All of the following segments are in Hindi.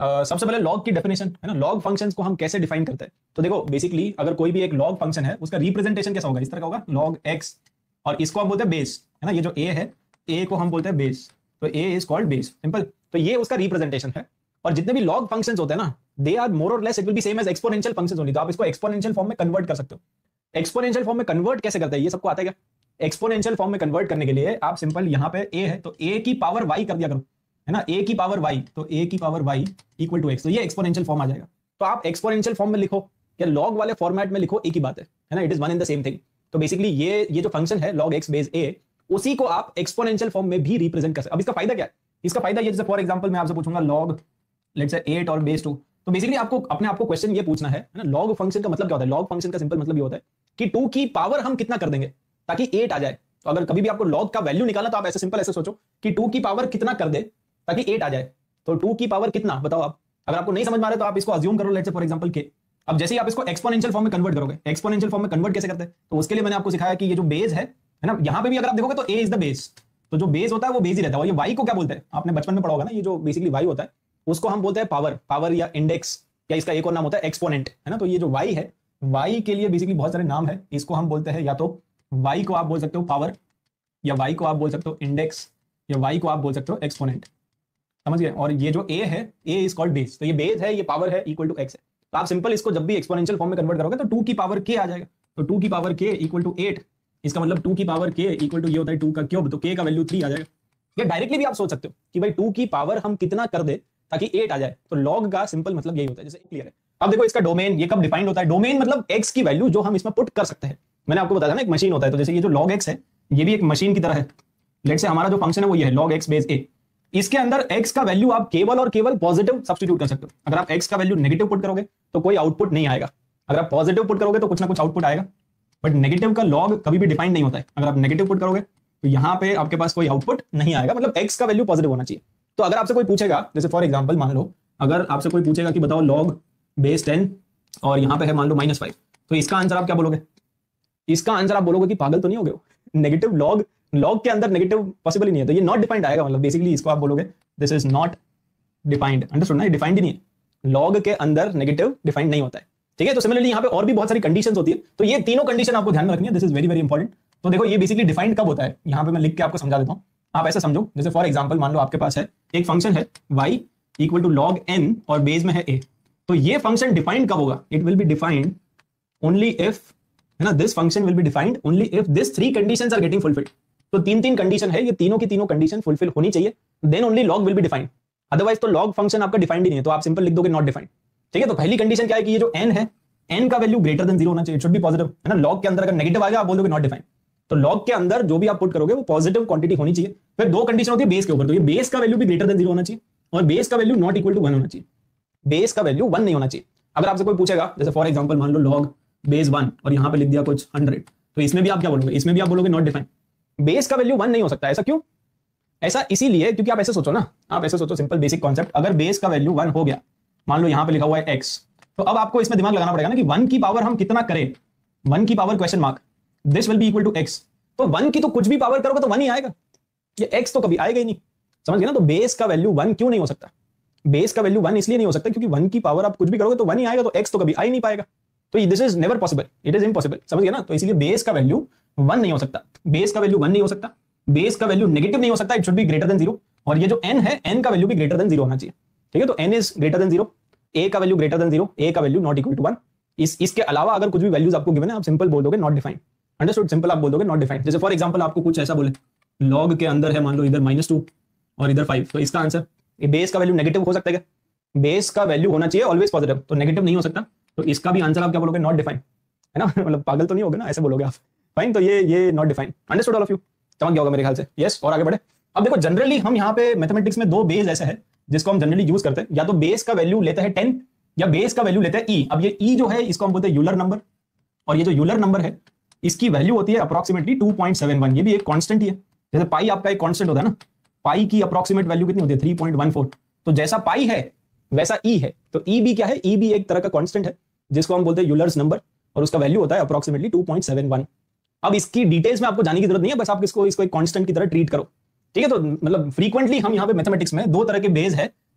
सबसे पहले लॉग की डेफिनेशन है ना, लॉग फंक्शंस को हम कैसे डिफाइन करते हैं। तो देखो बेसिकली अगर कोई भी एक लॉग फंक्शन है उसका रिप्रेजेंटेशन कैसा होगा, इस तरह का होगा लॉग एक्स, और इसको हम बोलते हैं बेस, है ना, ये जो ए है, ए को हम बोलते हैं बेस, तो A is called base, simple. तो ये उसका रिप्रेजेंटेशन है। और जितने भी लॉग फंक्शंस होते हैं ना, दे आर मोर और less it will be same as exponential functions only. तो आप इसको एक्सपोनेंशियल फॉर्म में कन्वर्ट कर सकते हो। एक्सपोनेंशियल फॉर्म में कन्वर्ट कैसे करते हैं, ये सबको आता है क्या? एक्सपोनेंशियल फॉर्म में कन्वर्ट करने के लिए आप सिंपल यहाँ पे ए है तो ए की पावर वाई कर दिया करो, है ना, ए की पावर वाई, तो ए की power y equal to x, तो ये एक्सपोनेंशियल फॉर्म आ जाएगा। तो आप एक्सपोनेंशियल फॉर्म में लिखो या लॉग वाले फॉर्मेट में लिखो, एक ही बात है ना, it is one in the same thing. तो बेसिकली ये जो फंक्शन है लॉग एक्स बेस ए, उसी को आप एक्सपोनेंशियल फॉर्म में भी रिप्रेजेंट कर सकते। अब इसका फायदा क्या है? इसका फायदा ये, जैसे फॉर एग्जांपल मैं आपसे पूछूंगा लॉग लेट्स से 8 और बेस 2, तो बेसिकली आपको अपने आप को क्वेश्चन ये पूछना है ना, लॉग फंक्शन का मतलब क्या होता है? लॉग फंक्शन का सिंपल मतलब ये होता है कि 2 की पावर हम कितना कर देंगे ताकि 8 आ जाए। तो अगर कभी भी आपको लॉग का वैल्यू निकालना तो आप ऐसे सिंपल ऐसे सोचो कि 2 की पावर कितना कर दे ताकि 8 आ जाए। तो 2 की पावर कितना बताओ आप। अगर आपको नहीं समझ में आ रहा है तो आप इसको अज्यूम करो, लेट्स से फॉर एग्जांपल के। अब जैसे ही आप इसको एक्सपोनेंशियल फॉर्म में कन्वर्ट करोगे, एक्सपोनेंशियल फॉर्म में कन्वर्ट कैसे करते हैं, तो उसके लिए मैंने आपको सिखाया कि ये जो बेस है ना, यहाँ पे भी अगर आप देखोगे तो ए इज द बेस, तो जो बेस होता है वो बेस ही रहता है। और ये वाई को क्या बोलते हैं, आपने बचपन में पढ़ा होगा ना, ये जो बेसिकली वाई होता है उसको हम बोलते हैं पावर, पावर या इंडेक्स, या इसका एक और नाम होता है एक्सपोनेंट, है ना। तो ये जो वाई है, वाई के लिए बेसिकली बहुत सारे नाम है। इसको हम बोलते हैं या तो वाई को आप बोल सकते हो पावर, या वाई को आप बोल सकते हो इंडेक्स, या वाई को आप बोल सकते हो एक्सपोनेंट, समझ गए। और ये जो ए है, ए इज कॉल्ड बेस, तो ये बेस है, ये पावर है, इक्वल टू एक्स है। तो आप सिंपल इसको जब भी एक्सपोनेंशियल फॉर्म में कन्वर्ट करोगे तो 2 की पावर के आ जाएगा। तो 2 की पावर के इक्वल टू 8, इसका मतलब 2 की पावर के इक्वल टू ये होता है 2 का क्यूब, तो के का वैल्यू 3 आ जाएगा। ये डायरेक्टली भी आप सोच सकते हो कि भाई 2 की पावर हम कितना कर दे ताकि 8 आ जाए। तो लॉग का सिंपल मतलब यही होता है, जैसे क्लियर है। अब देखो इसका डोमेन ये कब डिफाइंड होता है, डोमेन मतलब एक्स की वैल्यू जो हम इसमें पुट कर सकते हैं। मैंने आपको बताया ना एक मशीन होता है, तो जैसे ये जो लॉग एक्स है ये भी एक मशीन की तरह है। लेट्स से हमारा जो फंक्शन है वो ये है लॉग एक्स बेस ए, इसके अंदर x का वैल्यू आप केवल और केवल पॉजिटिव सब्स्टिट्यूट कर सकते हो। अगर आप x का वैल्यू नेगेटिव पुट करोगे तो कोई आउटपुट नहीं आएगा, अगर आप पॉजिटिव पुट करोगे तो कुछ ना कुछ आउटपुट आएगा। बट नेगेटिव का लॉग कभी भी डिफाइंड नहीं होता है। अगर आप नेगेटिव पुट करोगे तो यहाँ पे आपके पास कोई आउटपुट नहीं आएगा, मतलब x का वैल्यू पॉजिटिव होना चाहिए। तो अगर आपसे कोई पूछेगा, जैसे फॉर एग्जाम्पल मान लो अगर आपसे कोई पूछेगा कि बताओ लॉग बेस 10 और यहाँ पे है मान लो -5, तो इसका आंसर आप क्या बोलोगे? इसका आंसर आप बोलोगे कि पागल तो नहीं हो गए, नेगेटिव लॉग, लॉग के अंदर नेगेटिव पॉसिबल ही नहीं है, तो ये नॉट डिफाइंड आएगा। मतलब बेसिकली इसको आप बोलोगे this is not defined, understood ना, ये डिफाइंड ही नहीं है, लॉग के अंदर नेगेटिव डिफाइंड नहीं होता है, ठीक है। तो सिमिलरली यहाँ पे और भी बहुत सारी कंडीशंस होती है, तो ये तीनों कंडीशन आपको ध्यान में रखनी है, this is very very important. तो देखो ये बेसिकली डिफाइंड कब होता है, यहाँ पे मैं लिख के आपको समझा देता हूँ। आप ऐसा समझो, जैसे फॉर एग्जाम्पल मान लो आपके पास है एक फंक्शन है y equal to log n और बेस में है a, तो ये फंक्शन डिफाइंड कब होगा? It will be defined only if, है ना, this function will be defined only if this 3 conditions are getting fulfilled. तो 3 कंडीशन है, ये तीनों की तीनों कंडीशन फुलफिल होनी चाहिए, then only log will be defined. Otherwise तो लॉग फंक्शन आपका डिफाइंड ही नहीं है, तो आप सिंपल लिख दोगे नॉट डिफाइंड, ठीक है। तो पहली कंडीशन क्या है कि ये जो n है, n का वैल्यू ग्रेटर देन 0 होना चाहिए, इट शुड बी पॉजिटिव, है ना। लॉग के अंदर अगर नेगेटिव आ गया आप बोलोगे नॉट डिफाइंड, तो लॉग के अंदर जो भी आप पुट करोगे वो पॉजिटिव क्वांटिटी होनी चाहिए। फिर 2 कंडीशन होती है बेस के ऊपर, तो ये बेस का वैल्यू भी ग्रेटर देन 0 होना चाहिए और बेस का वैल्यू नॉट इक्वल टू 1 होना चाहिए, बेस का वैल्यू 1 नहीं होना चाहिए। अगर आपसे कोई पूछेगा जैसे फॉर एग्जांपल मान लो लॉग बेस 1 और यहाँ पे लिख दिया कुछ 100, तो इसमें भी आप क्या बोलोगे? इसमें भी आप बोलोगे नॉट डिफाइंड, बेस का वैल्यू 1 नहीं हो सकता। ऐसा क्यों? ऐसा इसीलिए क्योंकि आप ऐसे सोचो ना, आप ऐसे सोचो, सिंपल बेसिक कॉन्सेप्ट, अगर बेस का वैल्यू 1 हो गया, मान लो यहाँ पे लिखा हुआ है x, तो अब आपको इसमें दिमाग लगाना पड़ेगा ना कि 1 की पावर हम कितना करें, 1 की power question mark, this will be equal to x, तो 1 की तो कुछ भी पावर करोगे तो 1 ही आएगा, ये x तो कभी आएगा ही नहीं, समझ गए ना। तो बेस का वैल्यू 1 क्यों नहीं हो सकता? बेस का वैल्यू 1 इसलिए नहीं हो सकता क्योंकि 1 की पावर आप कुछ भी करोगे तो 1 ही आएगा, तो x तो कभी आ ही नहीं पाएगा, तो this is never possible, it is impossible, समझ गए ना। तो इसलिए बेस का वैल्यू 1 नहीं हो सकता, बेस का वैल्यू 1 नहीं हो सकता, बेस का वैल्यू नेगेटिव नहीं हो सकता, it should be greater than 0, और ये जो n है, n का वैल्यू भी ग्रेटर देन 0 होना चाहिए, ठीक है। तो n is greater than 0, a का वैल्यू ग्रेटर देन 0, a का वैल्यू नॉट इक्वल टू 1। इसके अलावा अगर कुछ भी वैल्यूज आपको गिवन है आप सिंपल बोल दोगे नॉट डिफाइंड, अंडरस्टूड, सिंपल आप बोल दोगे नॉट डिफाइंड। जैसे फॉर एग्जांपल आपको कुछ ऐसा बोले लॉग के अंदर है मान लो इधर -2 और इधर 5, तो इसका आंसर, ये बेस का वैल्यू नेगेटिव हो सकता है क्या? बेस का वैल्यू होना चाहिए ऑलवेज पॉजिटिव, तो नेगेटिव नहीं हो सकता, तो इसका भी आंसर आप क्या बोलोगे? नॉट डिफाइंड, है ना। मतलब पागल तो नहीं होगे ना, ऐसे बोलोगे आप, फाइन। तो ये not defined, understood all of you, समझ गया होगा मेरे ख्याल से, यस। और आगे बढ़े। अब देखो जनरली हम यहाँ पे मैथमेटिक्स में 2 बेस ऐसे है जिसको हम जनरली यूज करते हैं, या तो बेस का वैल्यू लेते हैं 10 या बेस का वैल्यू लेते हैं e। अब ये e जो है इसको हम बोलते हैं यूलर नंबर, और ये जो यूलर नंबर है इसकी वैल्यू होती है अप्रोक्सीमेटली 2.71, ये भी एक कांस्टेंट ही है। जैसे पाई आपका एक कांस्टेंट होता है ना, पाई की अप्रोक्सीमेट वैल्यू कितनी होती है? 3.14। तो जैसा पाई है वैसा e है, तो e भी क्या है? e भी एक तरह का कांस्टेंट है जिसको हम बोलते हैं यूलर्स नंबर, और उसका वैल्यू होता है अप्रोक्सीमेटली 2.71। अब इसकी डिटेल्स में आपको जाने की जरूरत नहीं है, बस आप इसको एक कांस्टेंट की तरह ट्रीट करो, ठीक है। तो मतलब फ्रीक्वेंटली हम यहाँ पे मैथमेटिक्स में 2 तरह के बेस है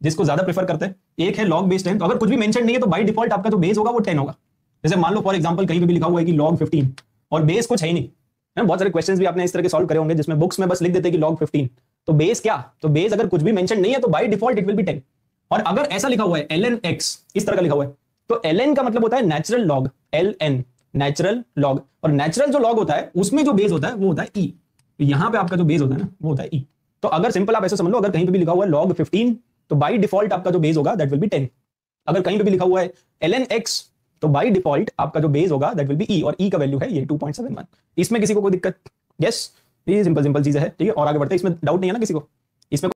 जिसको ज्यादा प्रेफर करते हैं, एक है log base 10। तो अगर कुछ भी मेंशन नहीं है तो बाय डिफॉल्ट आपका जो बेस होगा वो 10 होगा। जैसे मान लो फॉर एग्जांपल कहीं पे भी लिखा हुआ है कि log 15 और बेस कुछ है ही नहीं है। बहुत सारे क्वेश्चंस भी आपने इस तरह के सॉल्व करे होंगे जिसमें बुक्स में बस लिख देते हैं कि log 15, तो बेस क्या, तो बेस अगर कुछ भी मेंशन नहीं है तो by default it will be 10। और अगर ऐसा लिखा हुआ है ln x, इस तरह का लिखा हुआ है, तो ln का मतलब होता है natural log, ln natural log, और नेचुरल जो लॉग होता है उसमें जो बेस होता है वो होता है e। तो यहां पे आपका जो बेस होता है ना वो होता है e। तो अगर सिंपल आप ऐसे समझ लो, अगर कहीं पे भी लिखा हुआ है log 15 तो बाय डिफॉल्ट आपका जो बेस होगा दैट विल बी 10। अगर कहीं पे भी लिखा हुआ है ln x तो बाय डिफॉल्ट आपका जो बेस होगा दैट विल बी e, और e का वैल्यू है ये 2.71। इसमें किसी को कोई दिक्कत? यस, ये सिंपल सिंपल चीज है, ठीक है। और आगे बढ़ते हैं, इसमें डाउट नहीं है ना किसी को इसमें?